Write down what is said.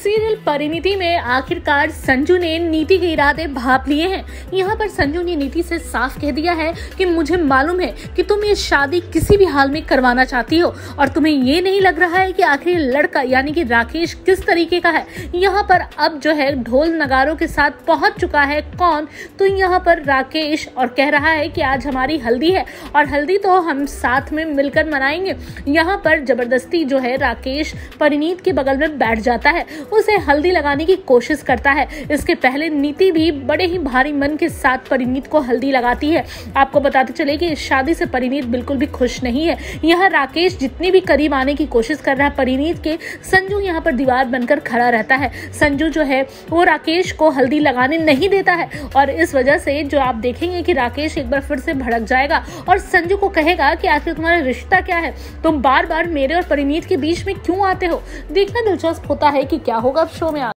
Serial Parineeti में आखिरकार संजू ने नीति के इरादे भांप लिए हैं। यहाँ पर संजू ने नीति से साफ कह दिया है कि मुझे मालूम है कि तुम ये शादी किसी भी हाल में करवाना चाहती हो और तुम्हें ये नहीं लग रहा है कि आखिर लड़का यानी कि राकेश किस तरीके का है। यहाँ पर अब जो है ढोल नगारों के साथ पहुंच चुका है कौन, तो यहाँ पर राकेश, और कह रहा है कि आज हमारी हल्दी है और हल्दी तो हम साथ में मिलकर मनाएंगे। यहाँ पर जबरदस्ती जो है राकेश परिणीत के बगल में बैठ जाता है, उसे हल्दी लगाने की कोशिश करता है। इसके पहले नीति भी बड़े ही भारी मन के साथ परिणीत को हल्दी लगाती है। आपको बताते चले कि इस शादी से परिणीत बिल्कुल भी खुश नहीं है। यहाँ राकेश जितनी भी करीब आने की कोशिश कर रहा है परिणीत के, संजू यहाँ पर दीवार बनकर खड़ा रहता है। संजू जो है वो राकेश को हल्दी लगाने नहीं देता है और इस वजह से जो आप देखेंगे कि राकेश एक बार फिर से भड़क जाएगा और संजू को कहेगा कि आखिर तुम्हारा रिश्ता क्या है, तुम बार बार मेरे और परिणीत के बीच में क्यों आते हो। देखना दिलचस्प होता है कि क्या होगा अब शो में।